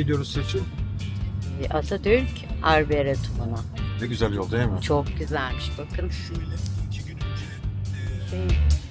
gidiyoruz Seçil? Atatürk Arboretumuna. Ne güzel yol değil mi? Çok güzelmiş bakın. Şey,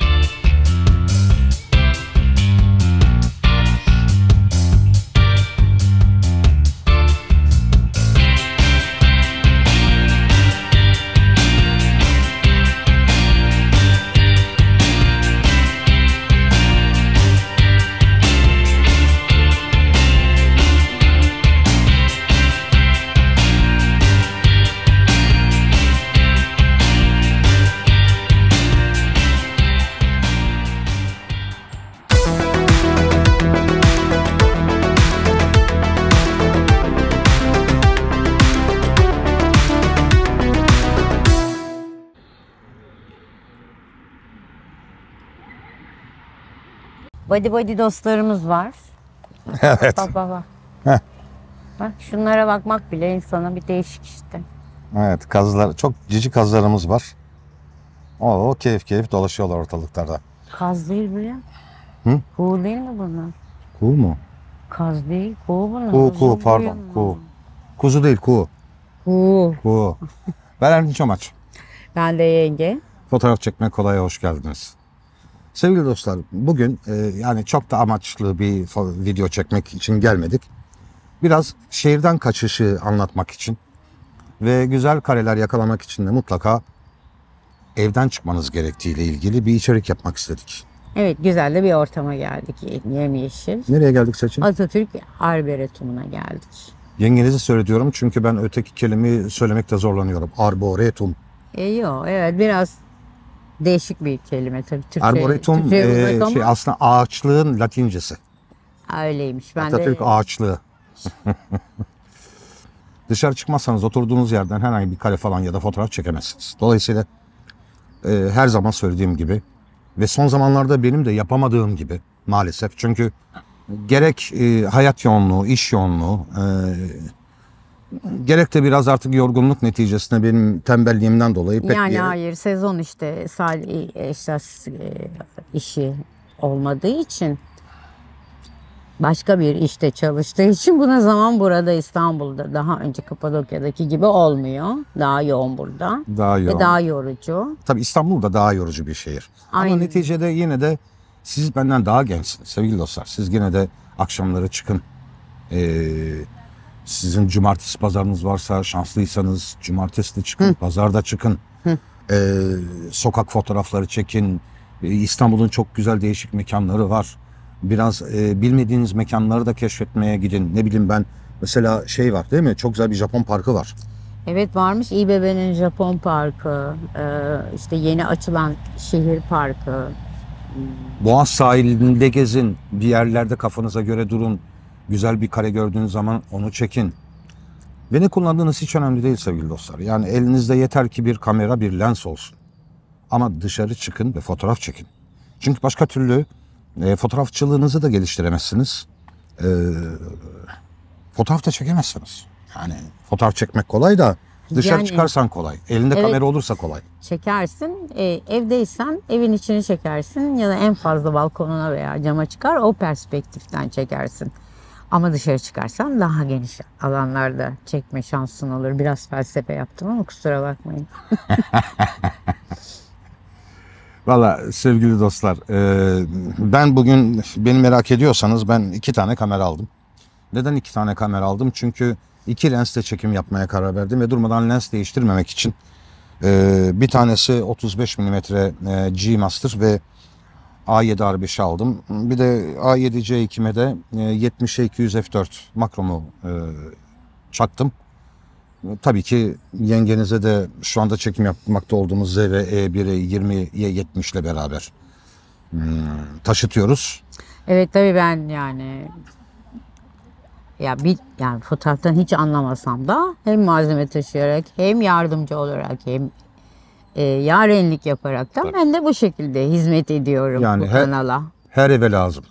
body dostlarımız var. Evet. Bak. Heh. Bak şunlara bakmak bile insana bir değişik işte. Evet, kazlar, çok cici kazlarımız var. O keyif dolaşıyorlar ortalıklarda. Kaz değil bu ya. Hı? Kuğu değil mi bunlar? Kuğu mu? Kaz değil, kuğu bunlar. Kuğu pardon, kuğu. Kuzu değil, kuğu. Kuğu. Ben Erdinç Amaç. Ben de yenge. Fotoğraf çekme kolaya hoş geldiniz. Sevgili dostlar, bugün yani çok da amaçlı bir video çekmek için gelmedik. Biraz şehirden kaçışı anlatmak için ve güzel kareler yakalamak için de mutlaka evden çıkmanız gerektiğiyle ilgili bir içerik yapmak istedik. Evet, güzel de bir ortama geldik. Yemyeşil. Nereye geldik Seçin? Atatürk Arboretumuna geldik. Yengenizi söylüyorum çünkü ben öteki kelimeyi söylemekte zorlanıyorum. Arboretum. Yok, evet biraz değişik bir kelime tabii. Arboretum Türkçe ama aslında ağaçlığın Latincesi. öyleymiş. Ben Atatürk de ağaçlığı. Dışarı çıkmazsanız oturduğunuz yerden herhangi bir kare falan ya da fotoğraf çekemezsiniz. Dolayısıyla her zaman söylediğim gibi ve son zamanlarda benim de yapamadığım gibi maalesef. Çünkü gerek hayat yoğunluğu, iş yoğunluğu, gerek de biraz artık yorgunluk neticesinde benim tembelliğimden dolayı pek yani bir yere... hayır sezon işte esas işi olmadığı için başka bir işte çalıştığı için buna zaman burada İstanbul'da daha önce Kapadokya'daki gibi olmuyor. Daha yoğun burada. Daha yoğun. Ve daha yorucu. Tabii İstanbul da daha yorucu bir şehir. Aynen. Ama neticede yine de siz benden daha gençsiniz sevgili dostlar. Siz yine de akşamları çıkın. Sizin cumartesi pazarınız varsa şanslıysanız cumartesi de çıkın, pazarda çıkın. Sokak fotoğrafları çekin. İstanbul'un çok güzel değişik mekanları var. Biraz bilmediğiniz mekanları da keşfetmeye gidin. Ne bileyim ben mesela şey var değil mi? Çok güzel bir Japon parkı var. Evet varmış İBB'nin Japon Parkı, işte yeni açılan şehir parkı. Boğaz sahilinde gezin. Bir yerlerde kafanıza göre durun. Güzel bir kare gördüğünüz zaman onu çekin. Ve ne kullandığınız hiç önemli değil sevgili dostlar. Yani elinizde yeter ki bir kamera, bir lens olsun. Ama dışarı çıkın ve fotoğraf çekin. Çünkü başka türlü fotoğrafçılığınızı da geliştiremezsiniz. Fotoğraf da çekemezsiniz. Yani fotoğraf çekmek kolay da dışarı Yani, çıkarsan kolay. Elinde evet, kamera olursa kolay. Çekersin, evdeysen evin içini çekersin ya da en fazla balkonuna veya cama çıkar o perspektiften çekersin. Ama dışarı çıkarsan daha geniş alanlarda çekme şansın olur. Biraz felsefe yaptım ama kusura bakmayın. Valla sevgili dostlar, ben bugün beni merak ediyorsanız ben 2 tane kamera aldım. Neden 2 tane kamera aldım? Çünkü 2 lensle çekim yapmaya karar verdim ve durmadan lens değiştirmemek için. Bir tanesi 35 mm G Master ve A7R5 aldım. Bir de A7C2'me de 70'e 200 f4 makromu çaktım. Tabii ki yengenize de şu anda çekim yapmakta olduğumuz ZV E1'e 20'ye 70 ile beraber taşıtıyoruz. Evet tabii ben yani yani fotoğraftan hiç anlamasam da hem malzeme taşıyarak hem yardımcı olarak hem yarenlik yaparak da ben de bu şekilde hizmet ediyorum yani bu kanala. Her eve lazım.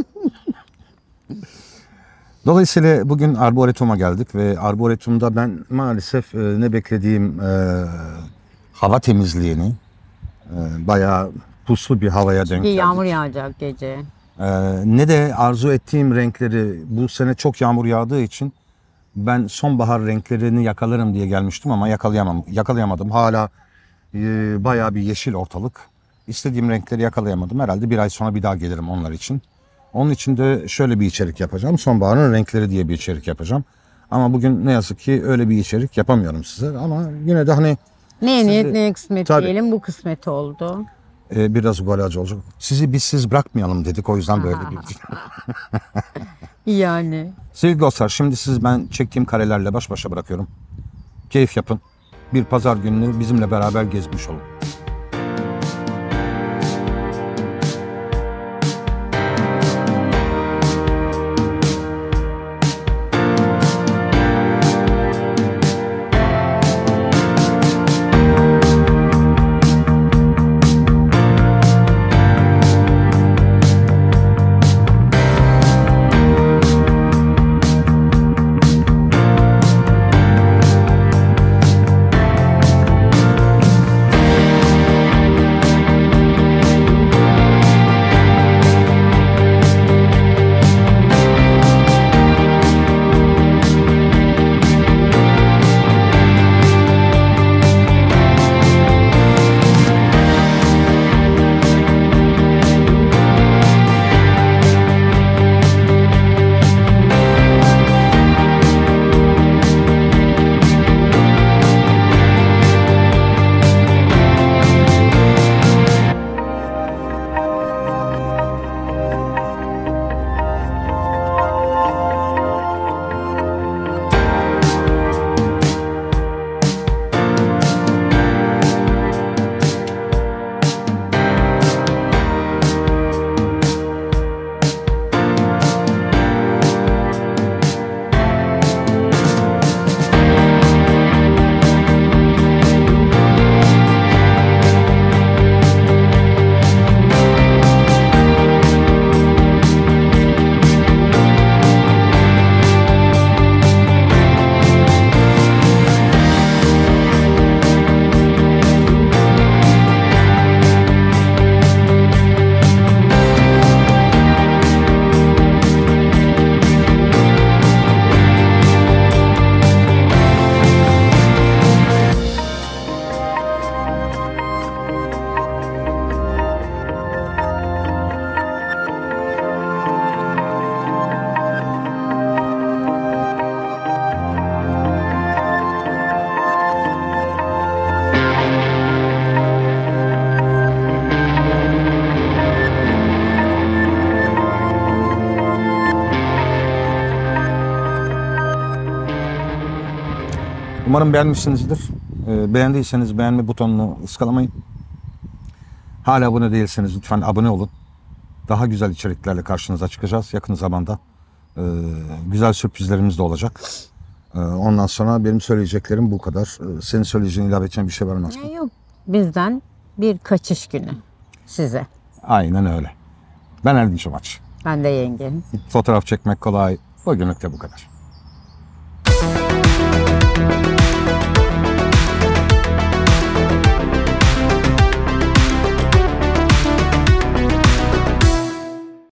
Dolayısıyla bugün Arboretum'a geldik ve Arboretum'da ben maalesef ne beklediğim hava temizliğini bayağı puslu bir havaya denk geldik. Yağmur yağacak gece. Ne de arzu ettiğim renkleri, bu sene çok yağmur yağdığı için ben sonbahar renklerini yakalarım diye gelmiştim ama yakalayamadım. Hala bayağı bir yeşil ortalık. İstediğim renkleri yakalayamadım. Herhalde bir ay sonra bir daha gelirim onlar için. Onun için de şöyle bir içerik yapacağım. Sonbaharın renkleri diye bir içerik yapacağım. Ama bugün ne yazık ki öyle bir içerik yapamıyorum size. Ama yine de hani Neye niyet neye kısmet Tabii. diyelim, bu kısmet oldu. biraz ugalacı olacak. Sizi bizsiz bırakmayalım dedik. O yüzden böyle bir... Yani. Sevgili dostlar, şimdi siz ben çektiğim karelerle baş başa bırakıyorum. Keyif yapın. Bir pazar gününü bizimle beraber gezmiş olun. Umarım beğenmişsinizdir. Beğendiyseniz beğenme butonunu ıskalamayın. Hala abone değilseniz lütfen abone olun. Daha güzel içeriklerle karşınıza çıkacağız yakın zamanda. Güzel sürprizlerimiz de olacak. Ondan sonra benim söyleyeceklerim bu kadar. Senin söyleyeceğin, ilave edeceğin bir şey var mı? Yok. Bizden bir kaçış günü size. Aynen öyle. Ben Erdinç Omaç. Ben de yengem. Fotoğraf çekmek kolay. Bugünlük de bu kadar.